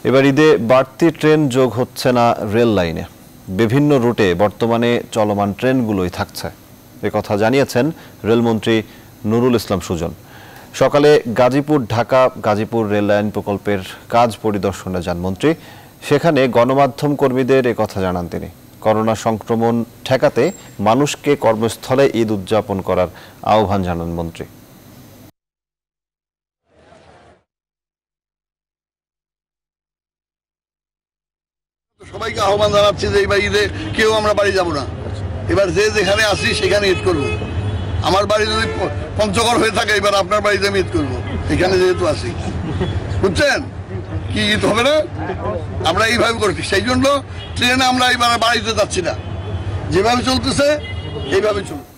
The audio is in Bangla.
এবার ঈদে বাড়তি ট্রেন যোগ হচ্ছে না রেল লাইনে। বিভিন্ন রুটে বর্তমানে চলমান ট্রেনগুলোই থাকছে, একথা জানিয়েছেন রেলমন্ত্রী নুরুল ইসলাম সুজন। সকালে গাজীপুর ঢাকা গাজীপুর রেল লাইন প্রকল্পের কাজ পরিদর্শনে যান মন্ত্রী। সেখানে গণমাধ্যম কর্মীদের একথা জানান তিনি। করোনা সংক্রমণ ঠেকাতে মানুষকে কর্মস্থলে ঈদ উদযাপন করার আহ্বান জানান মন্ত্রী। সবাইকে আহ্বান জানাচ্ছি যে এবার ঈদে কেউ আমরা বাড়ি যাব না। এবার যে যেখানে আসি সেখানে ঈদ করবো। আমার বাড়ি যদি পঞ্চগড় হয়ে থাকে, এবার আপনার বাড়িতে আমি ঈদ করবো, এখানে যেহেতু আসি। বুঝছেন কি ঈদ হবে না? আমরা এইভাবে করছি, সেই জন্য ট্রেনে আমরা এবার বাড়িতে যাচ্ছি না, যেভাবে চলতেছে এইভাবে চলবে।